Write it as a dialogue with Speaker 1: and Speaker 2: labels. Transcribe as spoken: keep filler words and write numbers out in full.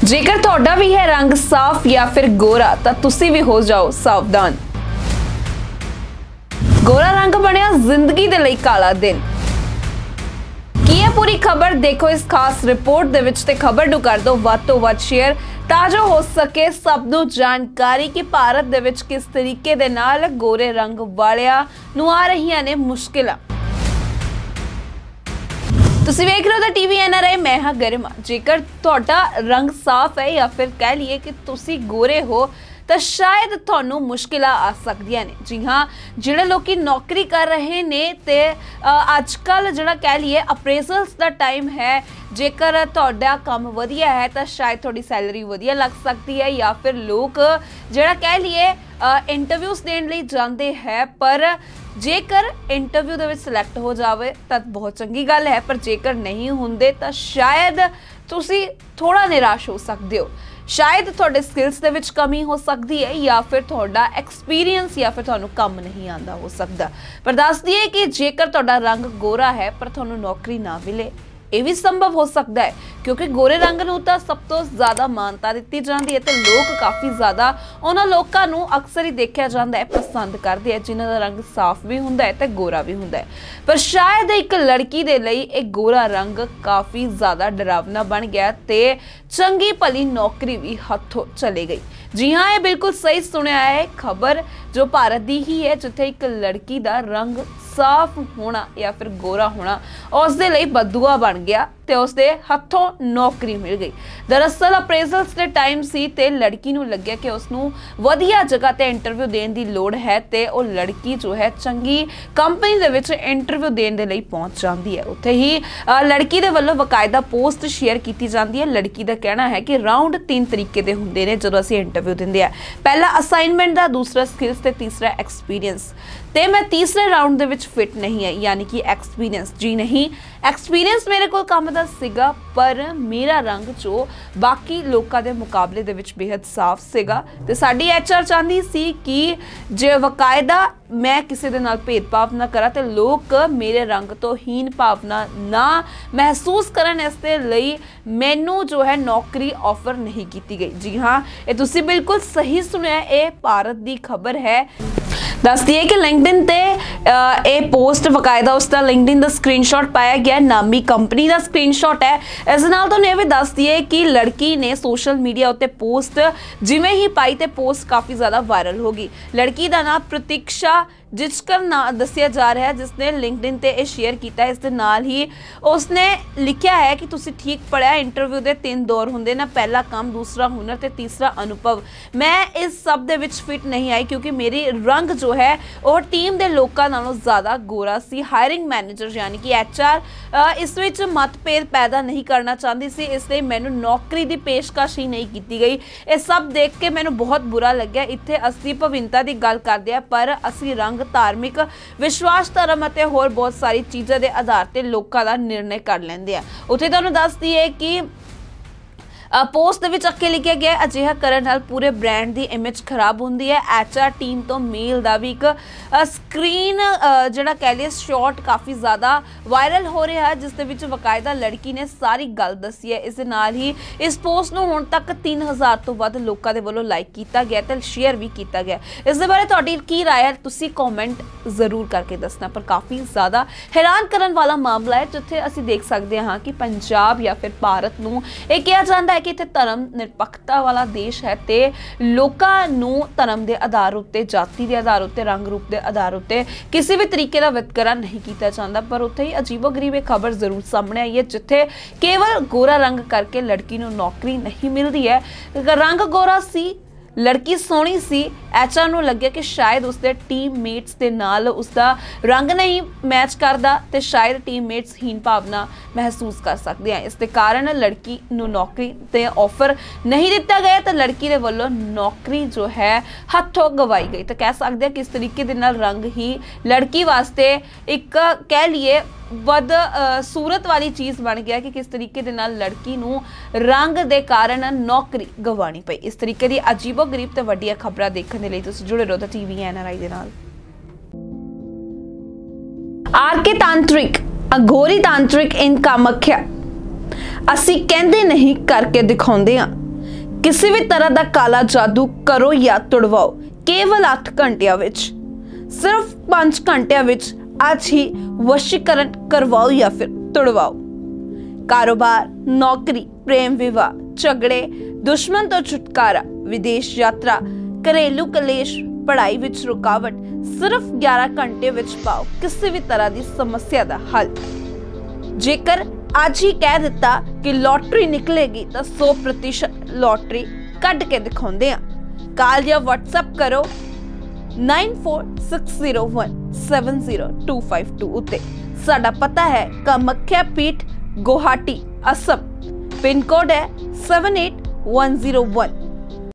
Speaker 1: जेकर तुहाडा भी है रंग साफ या फिर गोरा तो तुसी भी हो जाओ सावधान। गोरा रंग बनिया जिंदगी दे लई काला दिन। की है पूरी खबर देखो इस खास रिपोर्ट दे विच ते खबर नूं कर दो वध तों वध शेयर तां जो हो सके सब नूं जानकारी कि भारत दे विच किस तरीके दे नाल गोरे रंग वालियां नूं आ रहीआं ने मुश्किलां। तुसीं वेख रहे हो the TV N R I, मैं हां गरिमा। जेकर तुहाडा रंग साफ है या फिर कह लीए कि तुसीं गोरे हो तो शायद तुहानू मुश्किलां आ सकदियां ने। जी हाँ, जिहड़े लोग नौकरी कर रहे ने ते अजकल जिहड़ा कह लीए अप्रेजल्स दा टाइम है, जेकर तुहाडा काम वधिया है तो शायद तुहाडी सैलरी वधिया लग सकती है, या फिर लोग जिहड़ा कह लीए इंटरव्यूज़ देण लई जांदे है पर जेकर इंटरव्यू दे विच सिलेक्ट हो जावे तो बहुत चंगी गल है, पर जेकर नहीं हुंदे तो शायद तुसी थोड़ा निराश हो सकते हो। शायद तुहाडे स्किल्स दे विच कमी हो सकती है, या फिर तुहाडा एक्सपीरियंस या फिर तुहानू काम नहीं आंदा हो सकता। पर दस दिए कि जेकर तुहाडा रंग गोरा है पर तुहानू नौकरी ना मिले, ये भी संभव हो सकता है, क्योंकि गोरे रंग नूं तां सब तो ज़्यादा मानता दी जाती है तो लोग काफ़ी ज़्यादा उन्होंने लोगों नूं अक्सर ही देखा जाता है पसंद करते हैं, जिन्हों का रंग साफ भी हुंदा है तो गोरा भी हुंदा है। पर शायद एक लड़की दे लई एक गोरा रंग काफ़ी ज़्यादा डरावना बन गया ते चंगी भली नौकरी भी हथों चली गई। जी हाँ, ये बिल्कुल सही सुनिया है, खबर जो भारत की ही है जिथे एक लड़की का रंग साफ होना या फिर गोरा होना उसदे लई बददुआ बन गया ते उसदे हथों नौकरी मिल गई। दरअसल अप्रेजल्स दे टाइम सी ते लड़की नूं लग्गिया कि उसनूं वधिया जगह ते इंटरव्यू देण दी लोड़ है ते ओ लड़की जो है चंगी कंपनी दे विच इंटरव्यू देण दे लई पहुंच जांदी है। उत्थे ही लड़की दे वल्लों बकायदा पोस्ट शेयर कीती जांदी है। लड़की दा कहना है कि राउंड तीन तरीके दे हुंदे ने जदों असीं इंटरव्यू दिंदे आ, पहला असाइनमेंट दा, दूसरा स्किल्स ते तीसरा एक्सपीरियंस। ते मैं तीसरे राउंड दे विच फिट नहीं है, यानी कि एक्सपीरियंस। जी नहीं, एक्सपीरियंस मेरे कोल काम दा सीगा पर मेरा रंग जो बाकी लोगों के मुकाबले दे विच बेहद साफ सीगा ते साडी एच आर चाहती सी कि जे वकायदा मैं किसी दे नाल भेदभाव ना करा ते लोग मेरे रंग तो हीन भावना ना महसूस करन, इसते लई मैनू जो है नौकरी ऑफर नहीं की गई। जी हाँ, ये तुसीं बिल्कुल सही सुनिया, ये भारत की खबर है। दस दिए कि लिंक्डइन ते ए पोस्ट बकायदा उसका लिंक्डइन का स्क्रीनशॉट पाया गया, नामी कंपनी का स्क्रीनशॉट है। इस नाल तो ये भी दस दिए कि लड़की ने सोशल मीडिया उत्ते पोस्ट जिमें ही पाई तो पोस्ट काफ़ी ज़्यादा वायरल हो गई। लड़की का नाम प्रतीक्षा जिचकर ना दसिया जा रहा है, जिसने लिंक्डइन ते ए शेयर किया। इस दे नाल ही उसने लिखा है कि तुसी ठीक पढ़िया, इंटरव्यू के तीन दौर होंगे ना, पहला काम, दूसरा हुनर ते तीसरा अनुभव। मैं इस सब दे विच फिट नहीं आई क्योंकि मेरी रंग जो है और टीम के लोगों नालों ज़्यादा गोरा सी। हायरिंग मैनेजर यानी कि एच आर इस विच मतभेद पैदा नहीं करना चाहती सी, इसलिए मैनू नौकरी की पेशकश ही नहीं की गई। ये सब देख के मैनू बहुत बुरा लग्या। इत्थे असीं भविनता की गल करते हैं पर असीं रंग, धार्मिक विश्वास, धर्म और होर बहुत सारी चीज़ों के आधार पर लोगों का निर्णय कर लेंदे आ। उत्थे तुहानूं दस दईए कि पोस्ट विच अगे लिखा गया अजिहा करन नाल पूरे ब्रांड की इमेज खराब होंदी है। एच आर टीम तो मेल का भी एक स्क्रीन जिहड़ा कह लीए शॉट काफ़ी ज़्यादा वायरल हो रहा है, जिस दे विच बकायदा लड़की ने सारी गल दसी है। इस दे नाल ही इस पोस्ट नूं हुण तक तीन हज़ार तो वध लोगों के वल्लों लाइक किया गया तो शेयर भी किया गया। इस दे बारे तुहाडी की राय है, तुसीं कॉमेंट जरूर करके दसना। पर काफ़ी ज़्यादा हैरान करन वाला मामला है, जिथे असीं देख सकते हाँ कि पंजाब या फिर भारत नूं इह कहा जाता है कि इत्थे धर्म निरपक्षता वाला देश है ते लोकां नूं धर्म के आधार उत्ते, जाति के आधार उत्ते, रंग रूप के आधार उत्ते किसी भी तरीके का वितकरा नहीं किया जाता। पर उत्थे ही अजीबो गरीब एक खबर जरूर सामने आई है, जिथे केवल गोरा रंग करके लड़की नूं नौकरी नहीं मिलती है। रंग गोरा सी, लड़की सोहनी सी, एच आर नूं लग्गिया कि शायद उसके टीममेट्स के नाल उसका रंग नहीं मैच करता तो शायद टीममेट्स हीन भावना महसूस कर सकते हैं। इस दे कारण लड़की नूं नौकरी ते ऑफर नहीं दिता गया तो लड़की के वल्लों नौकरी जो है हथों गवाई गई। तो कह सकते हैं कि इस तरीके दे नाल रंग ही लड़की वास्ते एक कह लीए बद सूरत वाली चीज़ बन गया कि किस तरीके दे नाल लड़की नूं रंग दे कारण नौकरी गवानी पई। इस तरीके की अजीबो गरीब ते वड्डियां खबरां देखने लई तुसीं जुड़े रहो टीवी एन आर आई दे नाल। आर के तांत्रिक, अघोरी तांत्रिक इन कामख्या, असीं कहंदे नहीं करके दिखाउंदे हां। ਕਿਸੇ ਵੀ ਤਰ੍ਹਾਂ ਦਾ ਕਾਲਾ ਜਾਦੂ ਕਰੋ ਜਾਂ ਤੁੜਵਾਓ ਕੇਵਲ ਅੱਠ ਘੰਟਿਆਂ ਵਿੱਚ। ਸਿਰਫ ਪੰਜ ਘੰਟਿਆਂ ਵਿੱਚ ਅੱਜ ही वशीकरण करवाओ या फिर तुड़वाओ। कारोबार, नौकरी, प्रेम विवाह, झगड़े, दुश्मन तो छुटकारा, विदेश यात्रा, घरेलू कलेश, पढ़ाई विच रुकावट, सिर्फ ग्यारह घंटे विच पाओ किसी भी तरह की समस्या का हल। जेकर आज ही कह दिता कि लॉटरी निकलेगी तो सौ प्रतिशत लॉटरी कट के दिखाते हैं। कॉल या व्हाट्सएप करो nine four six zero one seven zero two five two उत्ते। साडा पता है कामाख्या पीठ, गुवाहाटी, असम। पिन कोड है seven eight one zero one.